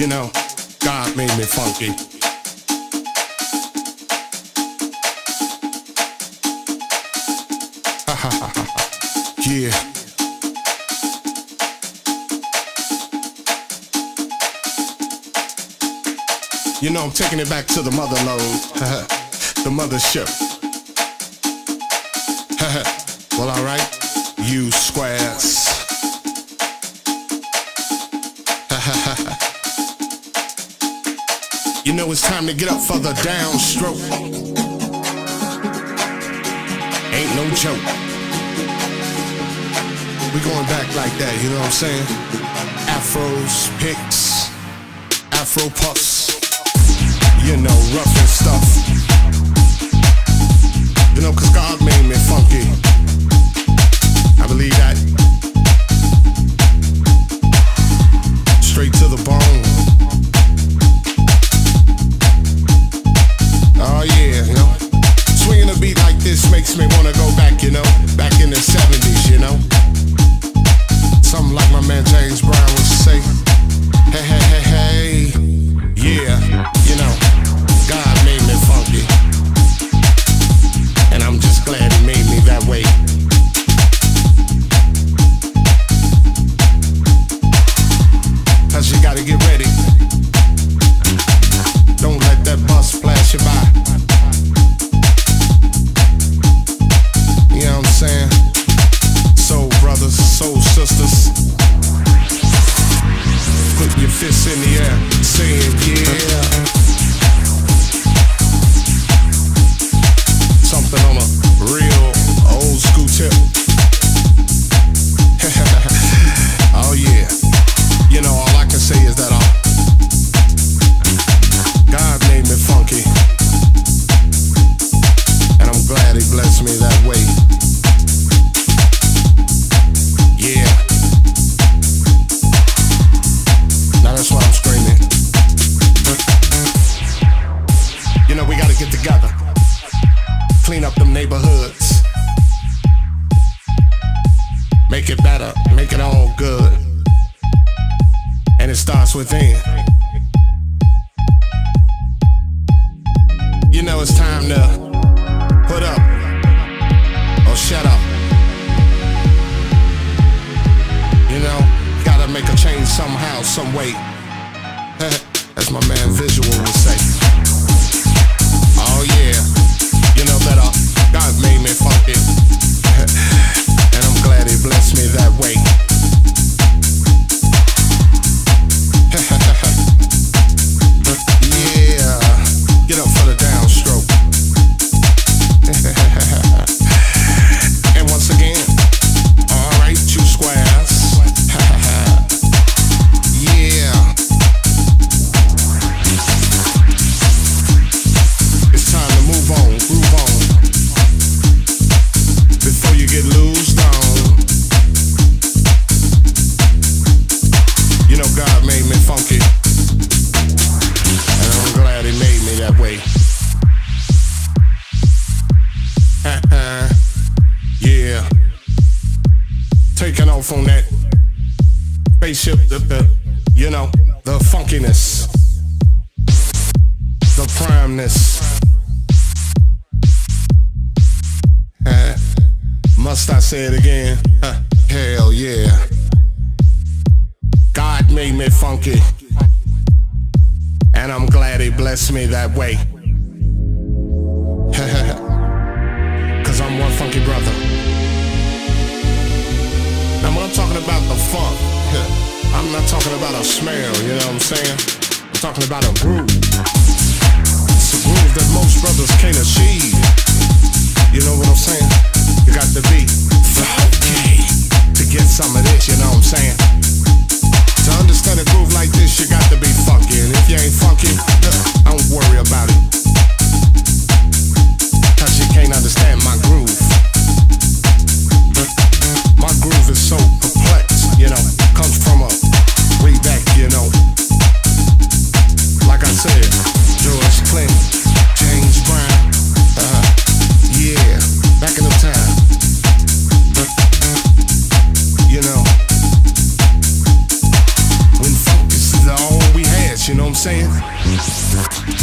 You know, God made me funky. Ha ha ha ha. Yeah. You know, I'm taking it back to the motherlode, the mothership. Well, alright, you squares. You know it's time to get up for the downstroke. Ain't no joke. We going back like that, you know what I'm saying? Afros, picks, afro puffs. You know, rough and stuff. You know, cause God made me funky. I believe that. Straight to the bone. Oh yeah, you know. Swinging a beat like this makes me wanna go back, you know. Back in the 70s, you know. Something like my man James Brown would say. Hey, hey, hey, hey. Yeah, you know. God made me funky, and I'm just glad He made me that way. Cause you gotta get ready. Don't let that bus flash you by. You know what I'm saying? Soul brothers, soul sisters, put your fists in the air, saying yeah. Something on a real old school tip. Oh yeah. You know, all I can say is that God made me funky, and I'm glad He blessed me that way. Yeah. Now that's why I'm screaming. You know, we gotta get together. Clean up them neighborhoods. Make it better, make it all good. And it starts within. You know it's time to put up or shut up. You know, gotta make a change somehow, some way. As my man Visual would say. Oh yeah. You know that God made me funky, and I'm glad He blessed me that way. Yeah, get up for the downstroke. And once again, alright, you squares. Yeah. It's time to move on, groove on, before you get loosed on. You know God made me funky, and I'm glad He made me that way. Yeah. Taking off on that spaceship, you know, the funkiness, the primeness. Must I say it again? Hell yeah. God made me funky, and I'm glad He blessed me that way. Cause I'm one funky brother. Now when I'm talking about the funk, I'm not talking about a smell, you know what I'm saying? I'm talking about a groove. It's a groove that most brothers can't achieve. You know what I'm saying? You got to be funky to get some of this, you know what I'm saying? To understand a groove like this, you got to be funky. And if you ain't funky, don't worry about it. Cause you can't understand my groove. My groove is so perplexed, you know, comes from a way back, you know. Like I said, George Clinton, James Brown, yeah, back in the time. You know, when funk is all we had, saying?